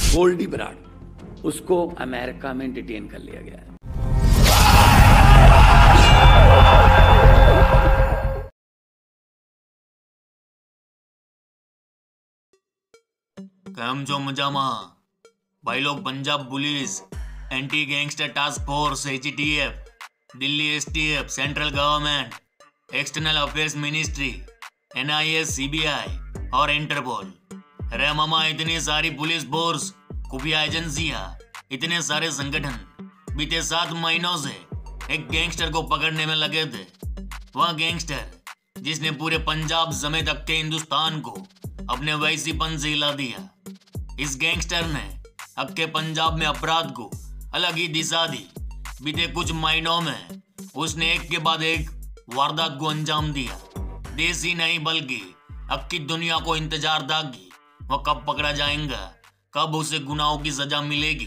गोल्डी बराड़, उसको अमेरिका में डिटेन कर लिया गया है। કેમ છો મજામાં ભાઈ લોग? Punjab police, anti gangster task force HTF, Delhi STF, central government, external affairs ministry, NIA, CBI और इंटरपोल। अरे मामा, इतनी सारी पुलिस फोर्स, खुफिया एजेंसियां, इतने सारे संगठन बीते 7 महीनों से एक गैंगस्टर को पकड़ने में लगे थे। वह गैंगस्टर जिसने पूरे पंजाब समेत अक्के हिंदुस्तान को अपने वैसीपन से हिला दिया। इस गैंगस्टर ने अक्के पंजाब में अपराध को अलग ही दिशा दी। बीते कुछ महीनों में उसने एक के बाद एक वारदात को अंजाम दिया। देश ही नहीं बल्कि अक्की दुनिया को इंतजार था कि वह कब पकड़ा जाएगा, कब उसे गुनाहों की सजा मिलेगी।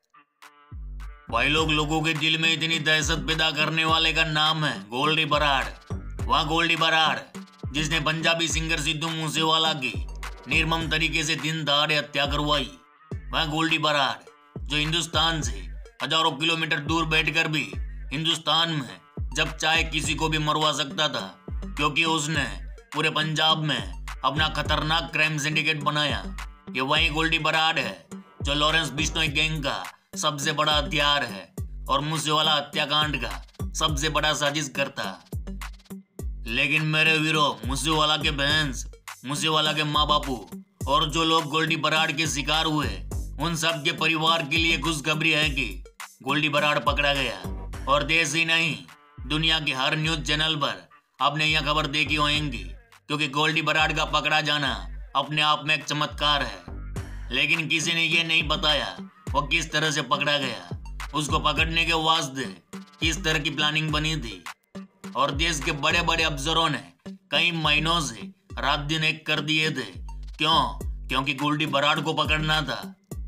भाई लोग, लोगों के दिल में इतनी दहशत पैदा करने वाले का नाम है गोल्डी बराड़। वह गोल्डी बराड़ जिसने पंजाबी सिंगर सिद्धू मूसेवाला की निर्मम तरीके से दिन दहाड़े हत्या करवाई। वह गोल्डी बराड़ जो हिंदुस्तान से हजारों किलोमीटर दूर बैठकर भी हिंदुस्तान में जब चाहे किसी को भी मरवा सकता था, क्योंकि उसने पूरे पंजाब में अपना खतरनाक क्राइम सिंडिकेट बनाया। ये वही गोल्डी बराड़ है जो लॉरेंस बिश्नोई गैंग का सबसे बड़ा हथियार है और मूसेवाला हत्याकांड का सबसे बड़ा साजिश करता। लेकिन मेरे वीरों, मूसेवाला के बहन्स, मूसेवाला के माँ बापू और जो लोग गोल्डी बराड़ के शिकार हुए, उन सब के परिवार के लिए खुशखबरी है कि गोल्डी बराड़ पकड़ा गया। और देश ही नहीं, दुनिया के हर न्यूज चैनल पर आपने यह खबर देखी होगी, क्योंकि गोल्डी बराड़ का पकड़ा जाना अपने आप में एक चमत्कार है। लेकिन किसी ने यह नहीं बताया वो किस तरह से पकड़ा गया, उसको पकड़ने के वास्ते किस तरह की प्लानिंग बनी थी। और देश के बड़े बड़े अफसरों ने कई महीनों से रात दिन एक कर दिए थे। क्योंकि गोल्डी बराड़ को पकड़ना था।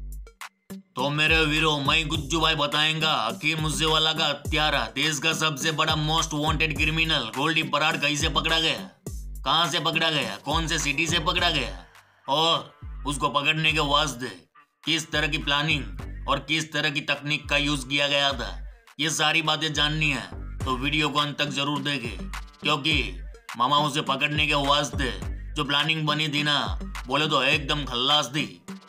तो मेरे वीरों, मैं गुज्जू भाई बताएंगा आखिर मूसेवाला का हत्यारा, देश का सबसे बड़ा most wanted criminal Goldy Brar कैसे पकड़ा गया, कहां से पकड़ा गया, कौन से सिटी से पकड़ा गया, और उसको पकड़ने के वास्ते किस तरह की प्लानिंग और किस तरह की तकनीक का यूज किया गया था। ये सारी बातें जाननी है तो वीडियो को अंत तक जरूर देखें, क्योंकि मामा उसे पकड़ने के वास्ते जो प्लानिंग बनी थी ना, बोले तो एकदम खल्लास थी।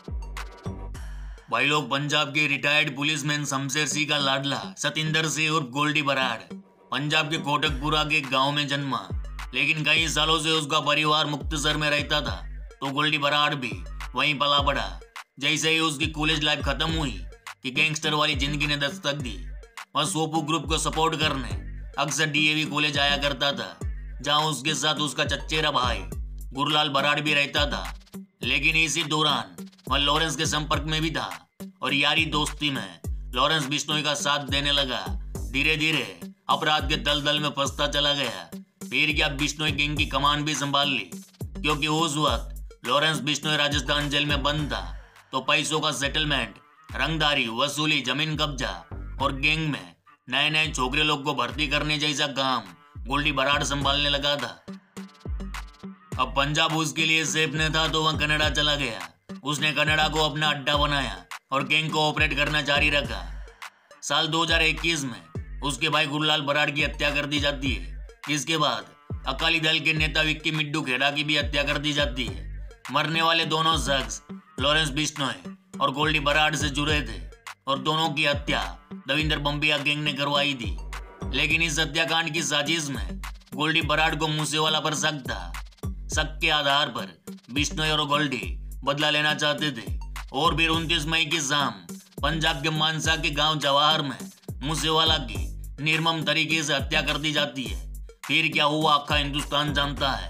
भाई लोग, पंजाब के रिटायर्ड पुलिसमैन शमशेर सिंह का लाडला सतिंदर सिंह उर्फ गोल्डी बराड़ पंजाब के कोटकपुरा के गांव में जन्मा, लेकिन कई सालों से उसका परिवार मुक्तसर में रहता था। तो गोल्डी बराड़ भी वहीं पला पड़ा। जैसे ही उसकी कॉलेज लाइफ खत्म हुई कि गैंगस्टर वाली जिंदगी ने दस्तक दी। वह सोपू ग्रुप को सपोर्ट करने अक्सर डीएवी कॉलेज आया करता था, जहां उसके साथ उसका चचेरा भाई गुरलाल बराड़ भी रहता था। लेकिन इसी दौरान वह लॉरेंस के संपर्क में भी था और यारी दोस्ती में लॉरेंस बिश्नोई का साथ देने लगा। धीरे धीरे अपराध के दलदल में फंसता चला गया। फिर क्या बिश्नोई गैंग की कमान भी संभाल ली, क्योंकि उस वक्त लॉरेंस बिश्नोई राजस्थान जेल में बंद था। तो पैसों का सेटलमेंट, रंगदारी, वसूली, जमीन कब्जा और गैंग में नए नए छोकरे लोग को भर्ती करने जैसा काम गोल्डी बराड़ संभालने लगा था। अब पंजाब उसके लिए सेफ न था, तो वह कनाडा चला गया। उसने कनाडा को अपना अड्डा बनाया और गैंग को ऑपरेट करना जारी रखा। साल 2021 में उसके भाई गुरलाल बराड़ की हत्या कर दी जाती है। इसके बाद अकाली दल के नेता विक्की मिड्डू खेड़ा की भी हत्या कर दी जाती है। मरने वाले दोनों शख्स लॉरेंस बिश्नोई और गोल्डी बराड़ से जुड़े थे और दोनों की हत्या दविंदर बम्बिया गैंग ने करवाई थी। लेकिन इस हत्याकांड की साजिश में गोल्डी बराड़ को मूसेवाला पर शक था। शक के आधार पर बिश्नोई और गोल्डी बदला लेना चाहते थे। और फिर 29 मई की शाम पंजाब के मानसा के गांव जवाहर में मूसेवाला की निर्मम तरीके से हत्या कर दी जाती है। फिर क्या हुआ आखा हिंदुस्तान जानता है।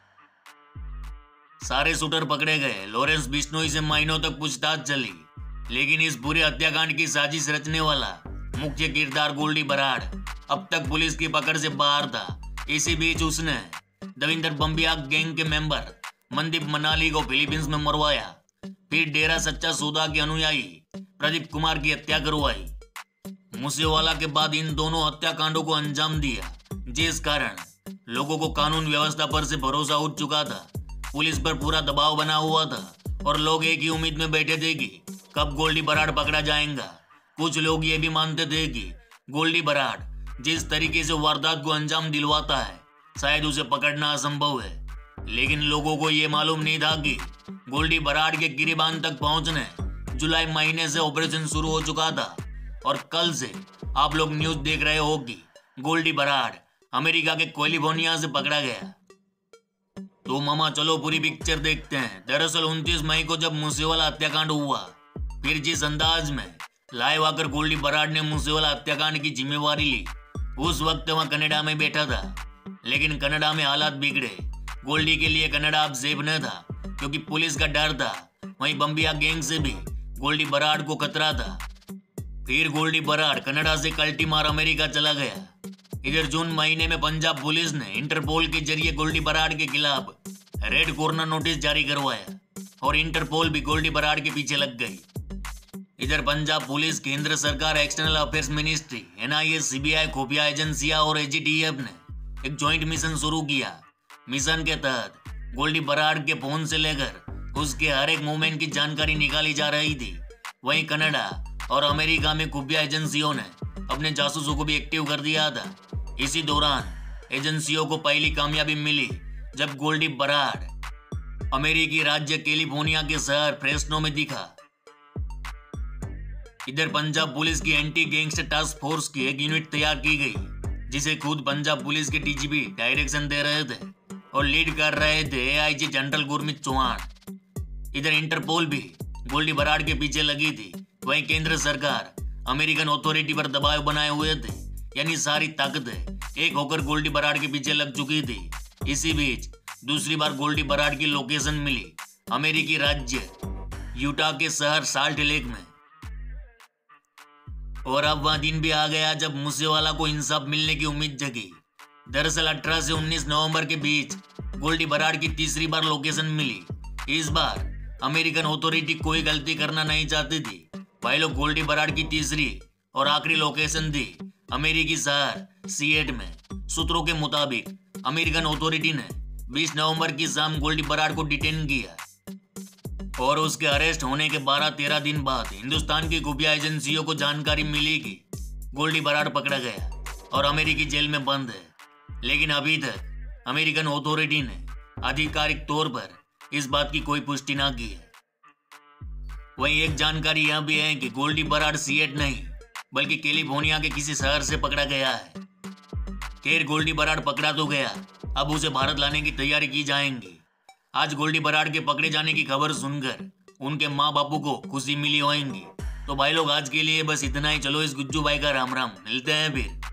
सारे शूटर पकड़े गए। लॉरेंस बिश्नोई से महीनों तक पूछताछ चली, लेकिन इस पूरे हत्याकांड की साजिश रचने वाला मुख्य किरदार गोल्डी बराड़ अब तक पुलिस की पकड़ से बाहर था। इसी बीच उसने दविंदर बम्बिया गैंग के मेंबर मनदीप मनाली को फिलीपींस में मरवाया। फिर डेरा सच्चा सौदा के अनुयायी प्रदीप कुमार की हत्या करवाई। मूसेवाला के बाद इन दोनों हत्याकांडों को अंजाम दिया, जिस कारण लोगों को कानून व्यवस्था पर से भरोसा उठ चुका था। पुलिस पर पूरा दबाव बना हुआ था और लोग एक ही उम्मीद में बैठे थे कि कब गोल्डी बराड़ पकड़ा जाएगा। कुछ लोग ये भी मानते थे कि गोल्डी बराड़ जिस तरीके से वारदात को अंजाम दिलवाता है शायद उसे पकड़ना असंभव है, लेकिन लोगों को ये मालूम नहीं था कि गोल्डी बराड़ के गिरिबान तक पहुंचने जुलाई महीने से ऑपरेशन शुरू हो चुका था और कल से आप लोग न्यूज देख रहे हो कि गोल्डी बराड़ अमेरिका के कैलिफोर्निया से पकड़ा गया। तो मामा चलो पूरी पिक्चर देखते हैं। दरअसल 29 मई को जब मूसेवाला हत्याकांड हुआ, फिर जिस अंदाज में लाइव आकर गोल्डी बराड़ ने मूसेवाला हत्याकांड की जिम्मेवारी ली, उस वक्त वह कनाडा में बैठा था। लेकिन कनाडा में हालात बिगड़े। गोल्डी के लिए कनाडा अब सेफ न था क्योंकि पुलिस का डर था। वहीं बम्बिया गैंग से भी गोल्डी बराड़ को खतरा था। फिर गोल्डी बराड़ कनाडा से कल्टी मार अमेरिका चला गया। इधर जून महीने में पंजाब पुलिस ने इंटरपोल के जरिए गोल्डी बराड़ के खिलाफ रेड कॉर्नर नोटिस जारी करवाया और इंटरपोल भी गोल्डी बराड़ के पीछे लग गई। इधर पंजाब पुलिस, केंद्र सरकार, external affairs ministry, NIA, CBI, खुफिया एजेंसियां और AGTF ने एक ज्वाइंट मिशन शुरू किया। मिशन के तहत गोल्डी बराड़ के फोन से लेकर उसके हर एक मूवमेंट की जानकारी निकाली जा रही थी। वहीं कनाडा और अमेरिका में खुफिया एजेंसियों ने अपने जासूसों को भी एक्टिव कर दिया था। इसी दौरान एजेंसियों को पहली कामयाबी मिली जब गोल्डी बराड़ अमेरिकी राज्य कैलिफोर्निया के शहर फ्रेस्नो में दिखा। इधर पंजाब पुलिस की एंटी गैंगस्टर टास्क फोर्स की एक यूनिट तैयार की गई जिसे खुद पंजाब पुलिस के DGP डायरेक्शन दे रहे थे और लीड कर रहे थे AIG जनरल गुरमीत चौहान। इधर इंटरपोल भी गोल्डी बराड़ के पीछे लगी थी। वहीं केंद्र सरकार अमेरिकन अथॉरिटी पर दबाव बनाए हुए थे, यानी सारी ताकतें एक होकर गोल्डी बराड़ के पीछे लग चुकी थी। इसी बीच दूसरी बार गोल्डी बराड़ की लोकेशन मिली अमेरिकी राज्य यूटा के शहर साल्ट लेक में। और अब वह दिन भी आ गया जब मूसेवाला को इंसाफ मिलने की उम्मीद जगी। दरअसल 18 से 19 नवंबर के बीच गोल्डी बराड़ की तीसरी बार लोकेशन मिली। इस बार अमेरिकन अथॉरिटी कोई गलती करना नहीं चाहती थी। भाई लोग, गोल्डी बराड़ की तीसरी और आखिरी लोकेशन थी अमेरिकी शहर सिएट में। सूत्रों के मुताबिक अमेरिकन अथॉरिटी ने 20 नवंबर की शाम गोल्डी बराड़ को डिटेन किया और उसके अरेस्ट होने के 12-13 दिन बाद हिंदुस्तान की खुफिया एजेंसियों को जानकारी मिली कि गोल्डी बराड़ पकड़ा गया और अमेरिकी जेल में बंद है। लेकिन अभी तक अमेरिकन अथॉरिटी ने आधिकारिक तौर पर इस बात की कोई पुष्टि ना की है। वहीं एक जानकारी यह भी है कि गोल्डी बराड़ सिएट नहीं बल्कि कैलिफोर्निया के किसी शहर से पकड़ा गया है। खैर, गोल्डी बराड़ पकड़ा तो गया, अब उसे भारत लाने की तैयारी की जाएगी। आज गोल्डी बराड़ के पकड़े जाने की खबर सुनकर उनके माँ बापू को खुशी मिली होगी। तो भाई लोग, आज के लिए बस इतना ही। चलो इस गुज्जू भाई का राम राम, मिलते हैं फिर।